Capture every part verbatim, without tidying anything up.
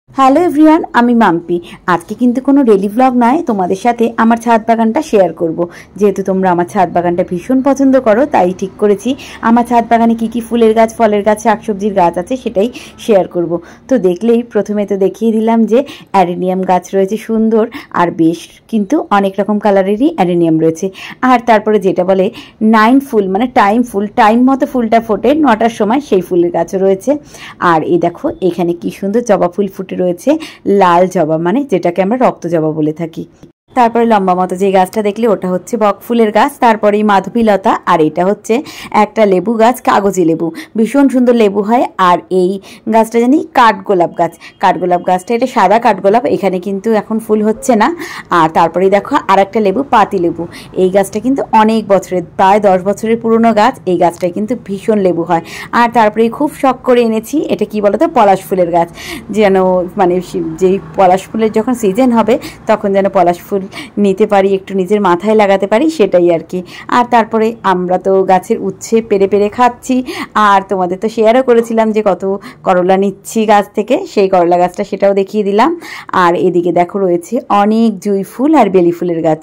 Hello everyone, আমি মাম্পি। আজকে কিন্তু কোনো ডেলি ব্লগ নয়, তোমাদের সাথে আমার ছাদ বাগানটা শেয়ার করব। যেহেতু তোমরা আমার ছাদ বাগানটা ভীষণ পছন্দ করো, তাই ঠিক করেছি আমার ছাদ বাগানে কি কি ফুলের গাছ, ফলের গাছ, শাকসবজির গাছ আছে সেটাই শেয়ার করব। তো দেখলেই প্রথমে তো দেখিয়ে দিলাম যে অ্যাডেনিয়াম গাছ রয়েছে সুন্দর, আর বেশ কিন্তু অনেক রকম কালারেরই অ্যাডেনিয়াম রয়েছে। আর তারপরে যেটা বলে নাইন ফুল, মানে টাইম ফুল, টাইম মতো ফুলটা ফোটে নটার সময়, সেই ফুলের গাছও রয়েছে। আর এই দেখো এখানে কি সুন্দর জবা ফুল ফুটে রয়েছে, লাল জবা, মানে যেটাকে আমরা রক্ত জবা বলে থাকি। তারপরে লম্বা মতো যে গাছটা দেখলে ওটা হচ্ছে বক ফুলের গাছ, তারপরেই মাধবীলতা, আর এটা হচ্ছে একটা লেবু গাছ, কাগজি লেবু, ভীষণ সুন্দর লেবু হয়। আর এই গাছটা জানি কাঠগোলাপ গাছ, কাঠগোলাপ গাছটা এটা সাদা কাঠগোলাপ, এখানে কিন্তু এখন ফুল হচ্ছে না। আর তারপরেই দেখো আর একটা লেবু, পাতি লেবু, এই গাছটা কিন্তু অনেক বছরের, প্রায় দশ বছরের পুরনো গাছ, এই গাছটায় কিন্তু ভীষণ লেবু হয়। আর তারপরে খুব শখ করে এনেছি, এটা কি বলতো, পলাশ ফুলের গাছ, যেন মানে যেই পলাশ ফুলের যখন সিজন হবে তখন যেন পলাশ ফুল নিতে পারি, একটু নিজের মাথায় লাগাতে পারি, সেটাই আর কি। আর তারপরে আমরা তো গাছের উচ্ছে পেরে পেরে খাচ্ছি, আর তোমাদের তো শেয়ারও করেছিলাম যে কত করলা নিচ্ছি গাছ থেকে, সেই করলা গাছটা সেটাও দেখিয়ে দিলাম। আর এদিকে দেখো রয়েছে অনেক জুঁই ফুল আর বেলি ফুলের গাছ।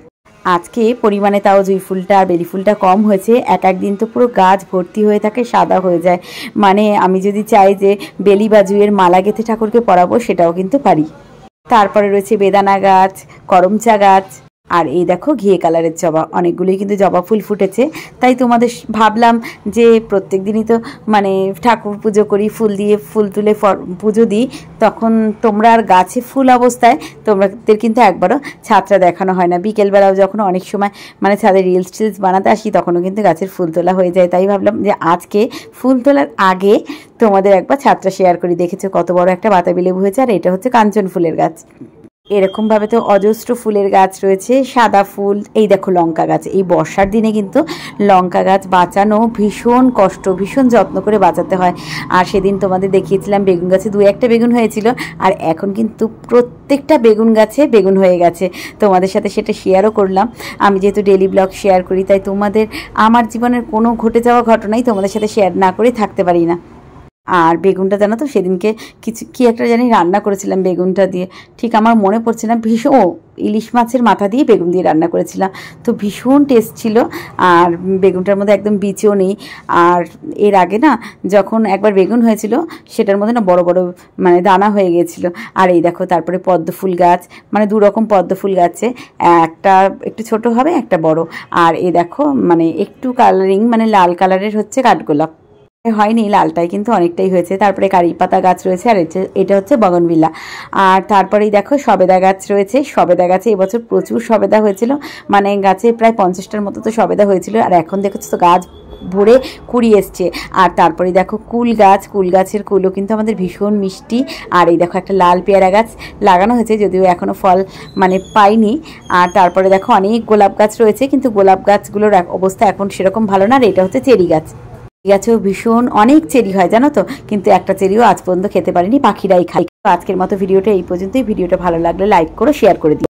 আজকে পরিমাণে তাও জুঁই ফুলটা আর বেলি ফুলটা কম হয়েছে, এক একদিন তো পুরো গাছ ভর্তি হয়ে থাকে, সাদা হয়ে যায়। মানে আমি যদি চাই যে বেলি বা জুঁইয়ের মালা গেঁথে ঠাকুরকে পরাবো, সেটাও কিন্তু পারি। তারপরে রয়েছে বেদানা গাছ, করমচা গাছ, আর এই দেখো ঘিয়ে কালারের জবা, অনেকগুলোই কিন্তু জবা ফুল ফুটেছে। তাই তোমাদের ভাবলাম যে প্রত্যেক দিনই তো মানে ঠাকুর পুজো করি, ফুল দিয়ে ফুল তুলে পুজো দিই, তখন তোমরা আর গাছে ফুল অবস্থায় তোমাদের কিন্তু একবারও ছাদটা দেখানো হয় না। বিকেলবেলাও যখন অনেক সময় মানে ছাদে রিলস টিলস বানাতে আসি, তখনও কিন্তু গাছের ফুল তোলা হয়ে যায়। তাই ভাবলাম যে আজকে ফুল তোলার আগে তোমাদের একবার ছাদটা শেয়ার করি। দেখেছো কত বড় একটা বাতাবি লেবু হয়েছে, আর এটা হচ্ছে কাঞ্চন ফুলের গাছ। এরকমভাবে তো অজস্র ফুলের গাছ রয়েছে, সাদা ফুল। এই দেখো লঙ্কা গাছ, এই বর্ষার দিনে কিন্তু লঙ্কা গাছ বাঁচানো ভীষণ কষ্ট, ভীষণ যত্ন করে বাঁচাতে হয়। আর সেদিন তোমাদের দেখিয়েছিলাম বেগুন গাছে দু একটা বেগুন হয়েছিল, আর এখন কিন্তু প্রত্যেকটা বেগুন গাছে বেগুন হয়ে গেছে। তোমাদের সাথে সেটা শেয়ারও করলাম। আমি যেহেতু ডেলি ব্লগ শেয়ার করি, তাই তোমাদের আমার জীবনের কোনো ঘটে যাওয়া ঘটনাই তোমাদের সাথে শেয়ার না করে থাকতে পারি না। আর বেগুনটা জানো তো সেদিনকে কিছু কি একটা জানি রান্না করেছিলাম বেগুনটা দিয়ে, ঠিক আমার মনে পড়ছে না। ভীষণ ও ইলিশ মাছের মাথা দিয়ে বেগুন দিয়ে রান্না করেছিলাম, তো ভীষণ টেস্ট ছিল। আর বেগুনটার মধ্যে একদম বীজও নেই। আর এর আগে না যখন একবার বেগুন হয়েছিল, সেটার মধ্যে না বড় বড় মানে দানা হয়ে গিয়েছিলো। আর এই দেখো তারপরে পদ্ম ফুল গাছ, মানে দু রকম পদ্ম ফুল গাছে, একটা একটু ছোট হবে, একটা বড়। আর এই দেখো মানে একটু কালারিং, মানে লাল কালারের হচ্ছে কাঠগোলাপ, হয়নি লালটাই কিন্তু অনেকটাই হয়েছে। তারপরে কারি পাতা গাছ রয়েছে, আর এটা হচ্ছে বগনভিলা। আর তারপরেই দেখো সবেদা গাছ রয়েছে, সবেদা গাছে এবছর প্রচুর সবেদা হয়েছিল, মানে গাছে প্রায় পঞ্চাশটার মতো তো সবেদা হয়েছিল। আর এখন দেখেছো তো গাছ ভরে কুড়ি এসছে। আর তারপরে দেখো কুল গাছ, কুল গাছের কুলও কিন্তু আমাদের ভীষণ মিষ্টি। আর এই দেখো একটা লাল পেয়ারা গাছ লাগানো হয়েছে, যদিও এখনও ফল মানে পাইনি। আর তারপরে দেখো অনেক গোলাপ গাছ রয়েছে, কিন্তু গোলাপ গাছগুলোর অবস্থা এখন সেরকম ভালো না। আর এটা হচ্ছে চেরি গাছ, গাছেও ভীষণ অনেক চেরি হয় জানো তো, কিন্তু একটা চেরিও আজ পর্যন্ত খেতে পারিনি, পাখিরাই খাই। আজকের মতো ভিডিওটা এই পর্যন্তই। ভিডিওটা ভালো লাগলে লাইক করো, শেয়ার করে দিও।